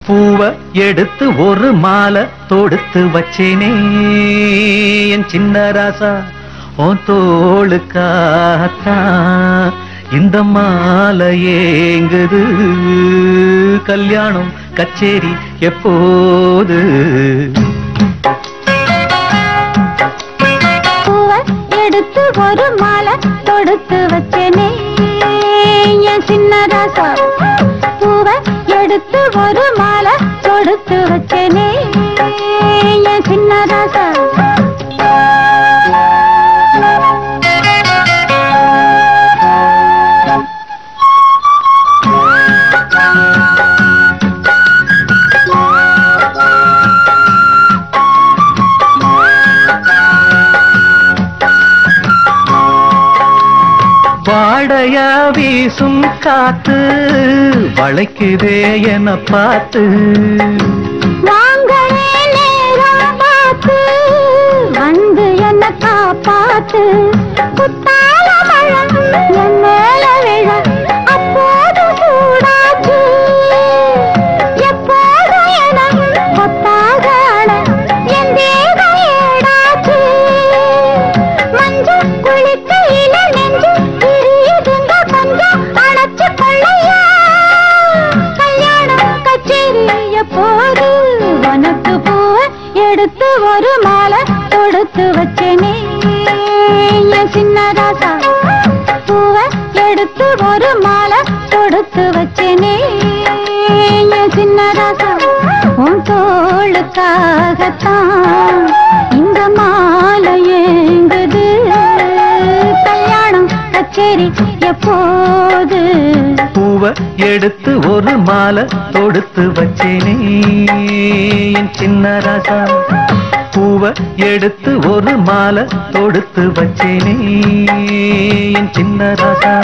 பூவ எடுத்து ஒரு மாலை தொடுத்து வச்சேனே என் சின்ன ராசா உன் தோளுக்காத்தான் இந்த மாலை ஏங்குது கல்யாணம் கச்சேரி எப்போது பூவ எடுத்து ஒரு மாலை தொடுத்து வச்சேனே என் சின்ன ராசா பூவ எடுத்து ஒரு மாலை தொடுத்து வச்சேனே என் சின்ன ராசா வாடையா வீசும் காத்து வளைக்குதே என பார்த்து வாங்களே நேரம் பார்த்து வந்து என்ன காப்பாத்து குத்தால மழம் என் மேல விழ அப்போது சூடாச்சு எப்போது என கொத்தாக என் தேகம் ஏடாச்சு மஞ்சள் குளிக்கையில நெஞ்சு பிரியுதுங்க கொஞ்சம் அணைச்சு கொள்ளையா கல்யாணம் கச்சேரி எப்போது உனக்கு பூவ எடுத்து ஒரு மாலை தொடுத்து வச்சேனே என் சின்ன ராசா பூவ எடுத்து ஒரு மாலை தொடுத்து வச்சேனே என் சின்ன ராசா உன் தோளுக்காகத்தான் இந்த மாலை ஏங்குது கல்யாணம் கச்சேரி எப்போது பூவ எடுத்து ஒரு மாலை தொடுத்து வச்சேனே என் சின்ன ராசா பூவ எடுத்து ஒரு மாலை தொடுத்து வச்சேனே என் சின்ன ராசா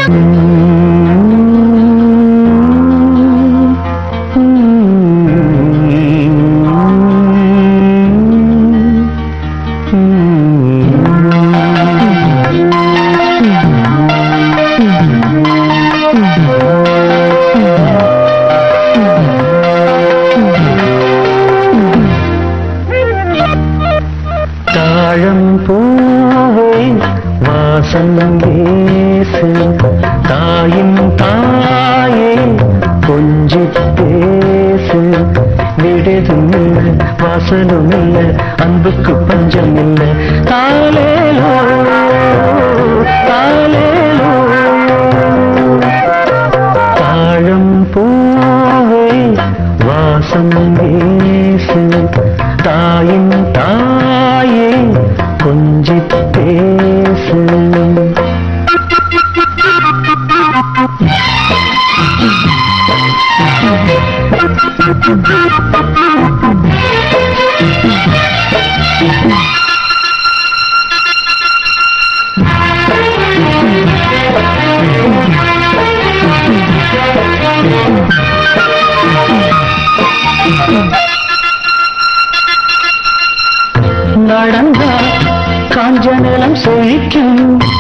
தாழம் பூவே வாசம் வீசு தாயின் தாயே கொஞ்சி பேசு விடுதும் இல்லை வாசலும் இல்லை அன்புக்கு பஞ்சம் இல்லை தாலேலோ தாலேலோ தாழம் பூவே வாசம் வீசு தாயின் தாயே கொஞ்சி பேசு நடந்தா காஞ்ச நிலம் செழிக்கும்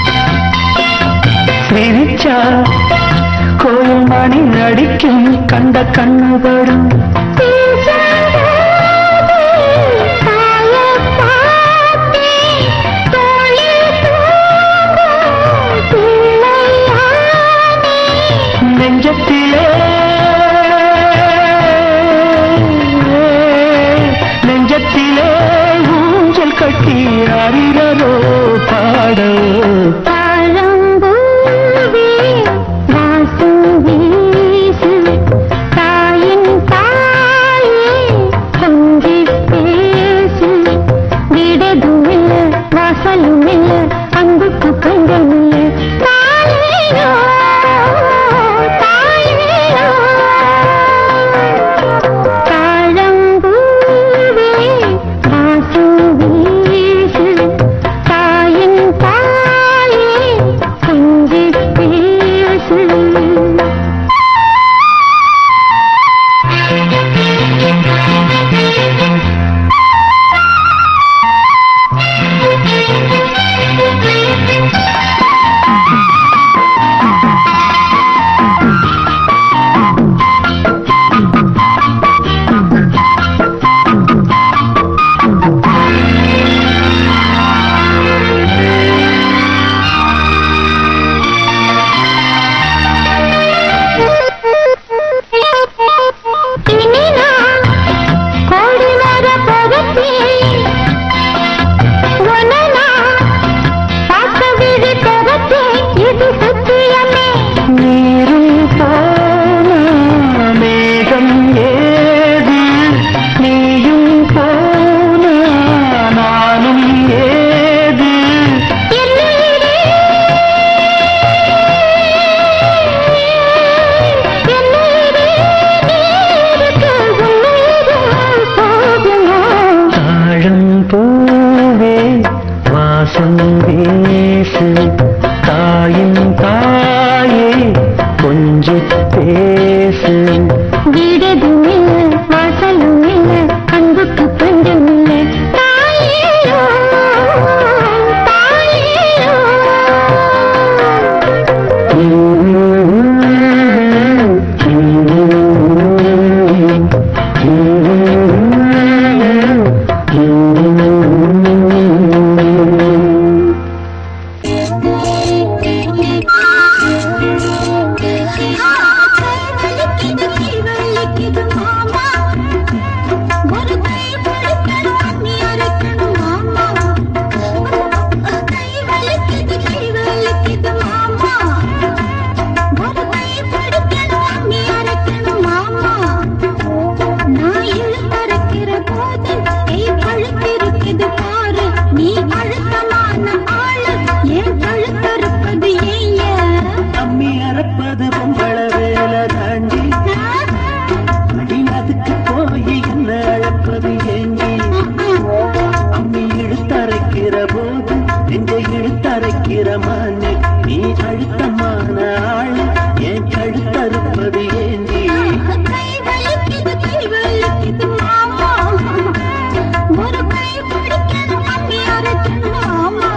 சிரிச்சா கோயில் மணி நடிக்கும் கண்ட கண்ணுபடும் நெஞ்சத்திலே நெஞ்சத்திலே ஊஞ்சல் கட்டி அறிகிறதோ பாட அன்புக்கு பஞ்சம் இல்லை தாயேயோ தாயேயோ தாழம்பூவே வாசம் வீசு தாயின் தாயே கொஞ்சி பேசு அழுத்தமான ஆள் என் கழுத்தறுப்பது ஏந்தி கை வலிக்குது கை வலிக்குது மாமா ஒரு கை பிடிக்கணும் அம்மி அரைக்கணும் மாமா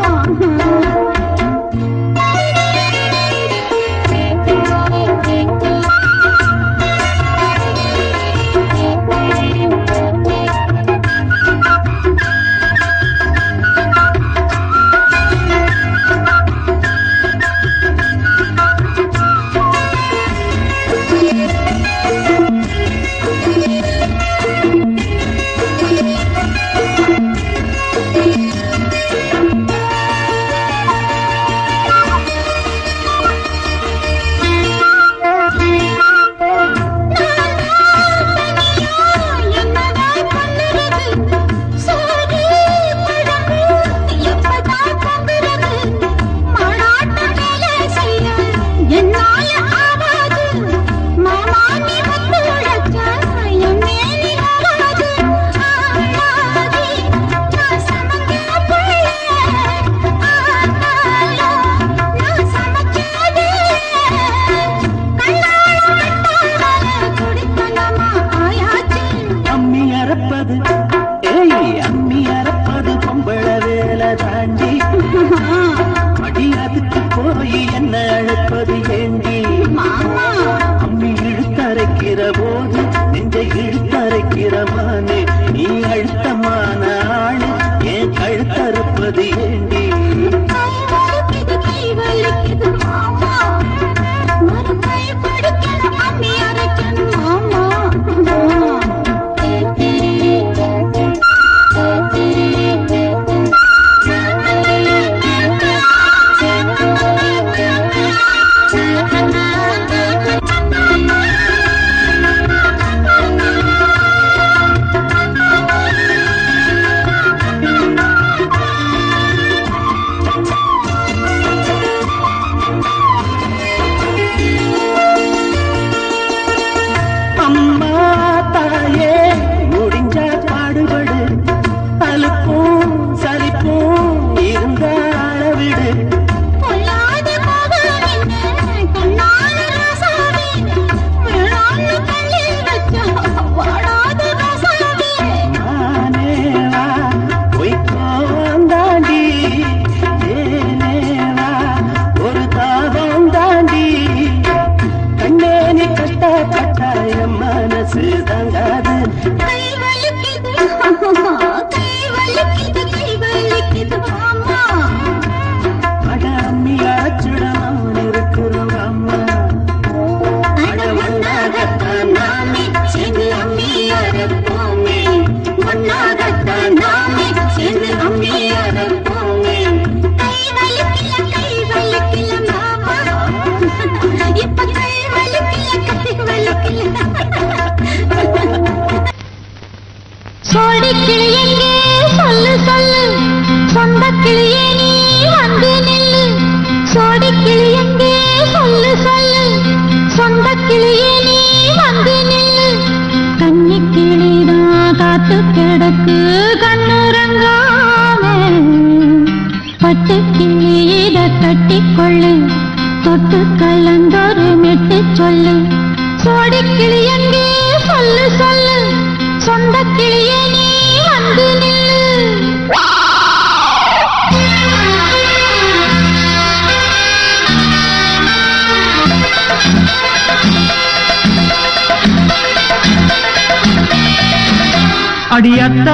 அடியத்த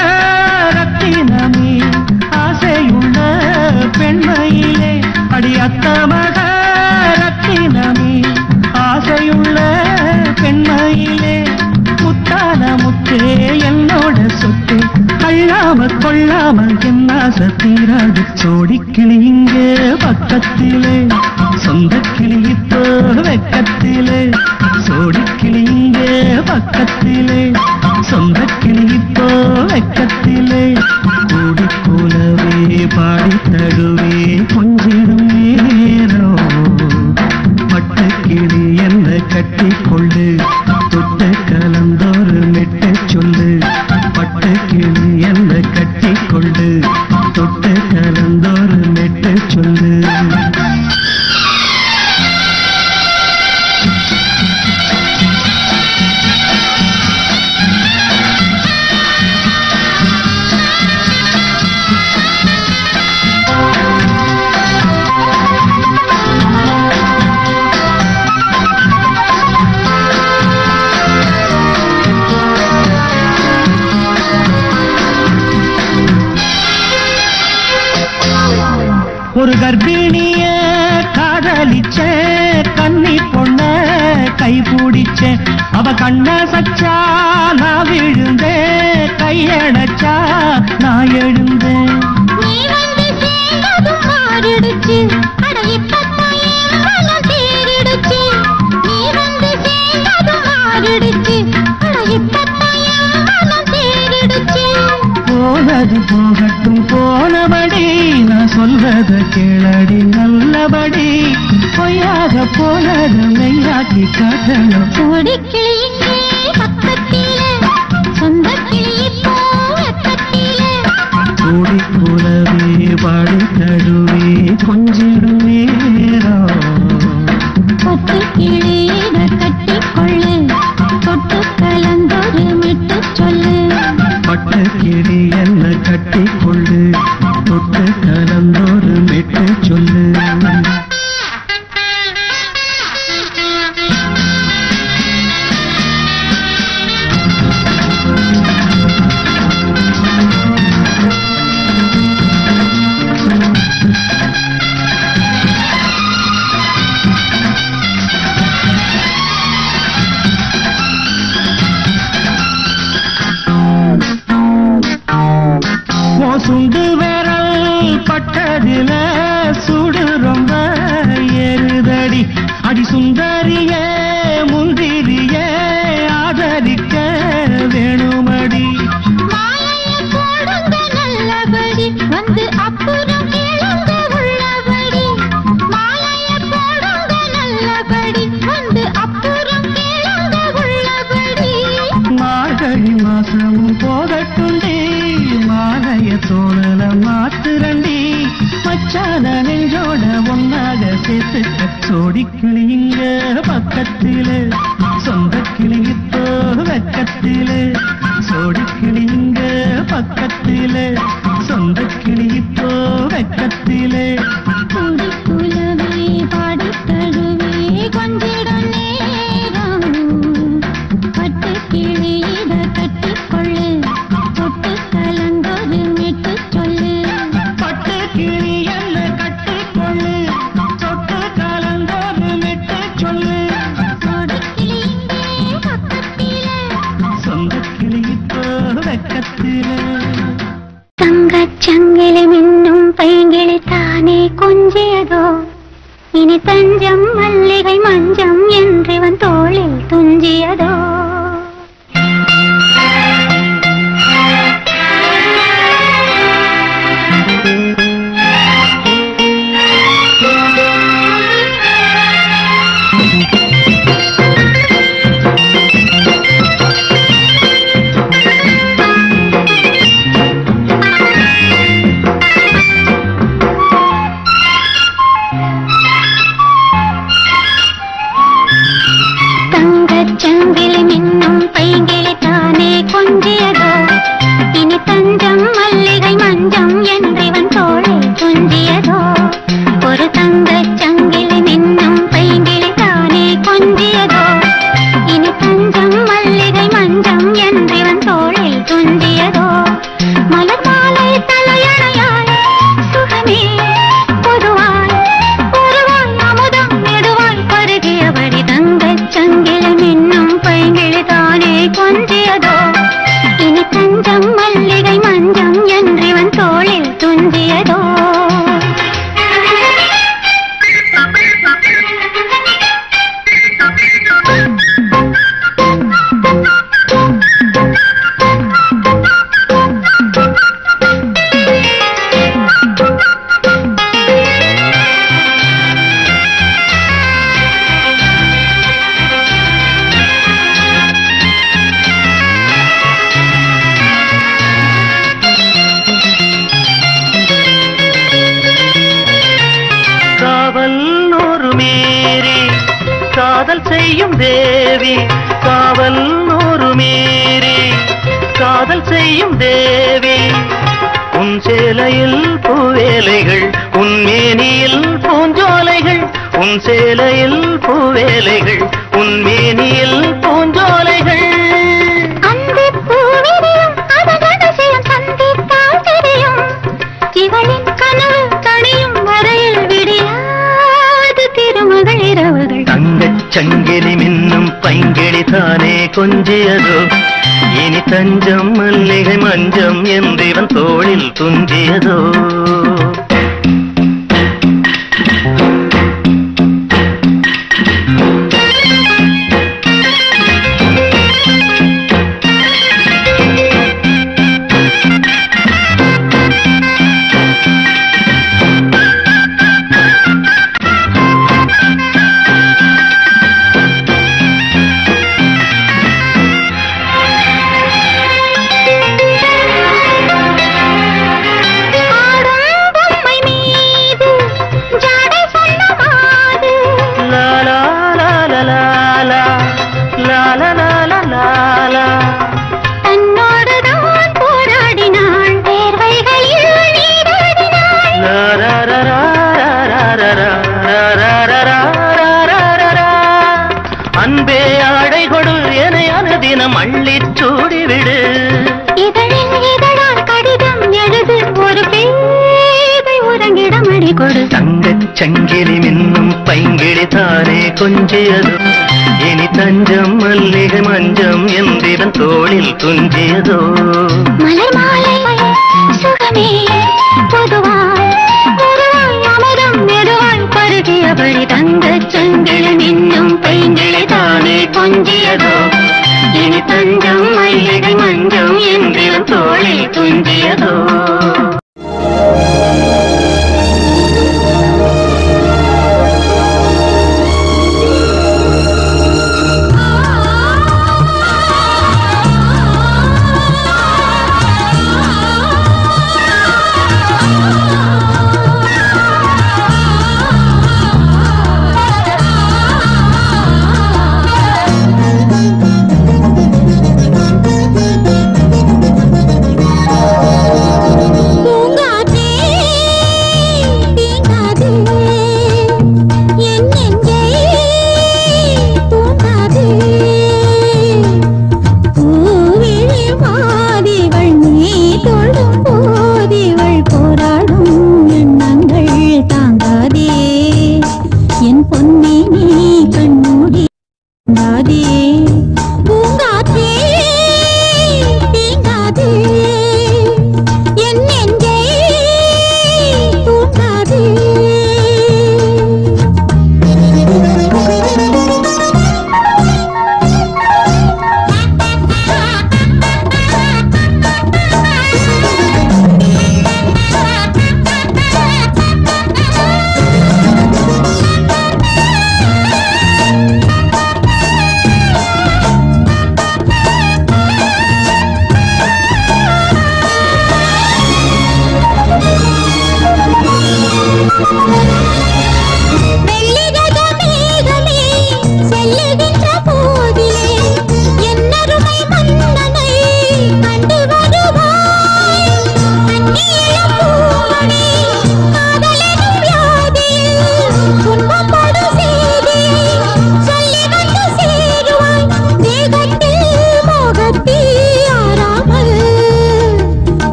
மகரத்தினமே ஆசையுள்ள பெண்மையிலே அடியத்த மகரத்தினமே ஆசையுள்ள பெண்மையிலே முத்தான முத்தே என்னோட சொத்து அள்ளாம கொள்ளாம என்ன சத்தீராது சோடிக்கிளி இங்கே பக்கத்திலே சொந்த கிளி இப்போ வெக்கத்திலே சோடிக்கிளி இங்கே பக்கத்திலே சொந்த கிளி இப்போ வெக்கத்திலே கூடி போலவே பாடி தழுவே கொஞ்சிடும் நேரம் பட்டு கிளி என்ன கட்டி கொண்டு தொட்டு கலந்தோறு மெட்டு சொல்லு பட்டு கிளி என்ன கட்டி கொண்டு தொட்டு கலந்தோறு மெட்டு சொல்லு கர்ப்பிணிய காதலிச்ச கன்னி பொண்ண கை பிடிச்ச அவ கண்ண சச்சா நான் விழுந்தேன் கையடைச்சா நான் எழுந்தேன் நீ வந்து சேர்ந்ததும் மாறிடுச்சு அட இப்பத்தான் என் மனம் தேறிடுச்சு நீ வந்து சேர்ந்ததும் மாறிடுச்சு அட இப்பத்தான் என் மனம் தேறிடுச்சு போனது போகட்டும் போனபடி நான் சொல்வத கேளடி நல்லபடி பொய்யாக போனது மெய்யாக்கி காட்டணும் கோடிக்கிளி இங்கே பக்கத்திலே சொந்த கிளி இப்போ வெக்கத்திலே கூடி கூடவே பாடி தழுவே கொஞ்சிடும் நேரம் பட்டு கிளியிட கட்டிக்கொள்ளு தொட்டு கலந்தொரு விட்டு சொல்லு பட்டு கிளி என்ன கட்டிக்கொள்ளு தொட்டு கலந்தோறு மெட்டு சொல்லு சுண்டு விரல் பட்டதில சுடு ரொம்ப ஏறுதடி அடி சுந்தரியே முந்திரியே ஆதரிக்க வேணுமடி மாலைய போடுங்க நல்லபடி வந்து அப்புறம் கேளுங்க உள்ளபடி மாலைய போடுங்க நல்லபடி வந்து அப்புறம் கேளுங்க உள்ளபடி மார்கழி மாசமும் போகட்டுண்டி மாலைய தோணல மாத்துரண்டி மச்சான நெஞ்சோட ஒன்னாக சேர்த்துக்க சோடி கிளிங்க பக்கத்தில சொந்த கிளி இப்போ வெக்கத்தில சோடி கிளிங்க பக்கத்தில சொந்த கிளி இப்போ வெக்கத்தில கூடி குலவே பாடி தழுவே கொஞ்சிடும் நேரம் பட்டு கிளியிட கட்டிக்கொள்ளு தொட்டு கலந்தொரு விட்டு சொல்லு பட்டு கிளி என்ன கட்டிக்கொள்ளு தொட்டு கலந்தோறு மெட்டு சொல்லு கோடி கிளி இங்கே பக்கத்திலே சொந்த கிளி இப்போ வெக்கத்தில தங்கச் சங்கிலி மின்னும் பைங்கிளி தானே கொஞ்சியதோ இனி தஞ்சம் மல்லிகை மஞ்சம் என்றிவன் தோளில் துஞ்சியதோ சங்கிலி மின்னும் பைங்கிளி தானே கொஞ்சியதோ இனி தஞ்சம் மல்லிகை மஞ்சம் என்றிவன் தோளில் துஞ்சியதோ ஒரு தங்கச் சங்கிலி மின்னும் பைங்கிளி தானே கொஞ்சியதோ இனி தஞ்சம் மல்லிகை மஞ்சம் என்றிவன் தோளில் துஞ்சியதோ மலர் மாலை தலையணையாய் சுகமே பொதுவாய் ஒருவாய் அமுதம் நெடுவாய் பருகியபடி தங்கச் சங்கிலி மின்னும் பைங்கிளி தானே கொஞ்சியதோ இனி தஞ்சம் மல்லிகை மஞ்சம் என்றிவன் தோளில் துஞ்சியதோ காதல் செய்யும் தேவி காவல் நூறு மீறி காதல் செய்யும் தேவி உன் சேலையில் பூவேலைகள் உன் மேனியில் பூஞ்சோலைகள் உன் சேலையில் பூவேலைகள் உன் மேனியில் பூஞ்சோலைகள் அந்திப் பூவிரியும் அதகதிசயம் சந்தித்தால் தெரியும் இவளின் கனவு தணியும் வரையில் சங்கிலி மின்னும் பைங்கிளி தானே கொஞ்சியதோ இனி தஞ்சம் மல்லிகை மஞ்சம் என்றிவன் தோளில் துஞ்சியதோ அன்பே ஆடை கொடு என அனுதினம் அள்ளிச் சூடிவிடு இதழில் இதழால் கடிதம் எழுது ஒரு பேதை உறங்கிடம் அடி கொடு தங்கச் சங்கிலி மின்னும் பைங்கிளி தானே கொஞ்சியதோ இனி தஞ்சம் மல்லிகை மஞ்சம் என்றிவன் தோளில் துஞ்சியதோ மலர் மாலை சுகமே பொதுவாய் பொதுவாய் அமுதம் மெதுவாய் பருகியபடி தங்கச் சங்கிலி மின்னும் பைங்கிளி தானே கொஞ்சியதோ இனி தஞ்சம் மல்லிகை மஞ்சம் என்றிவன் தோளில் துஞ்சியதோ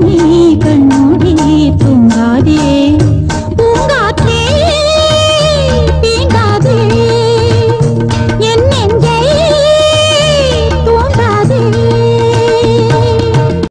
நீ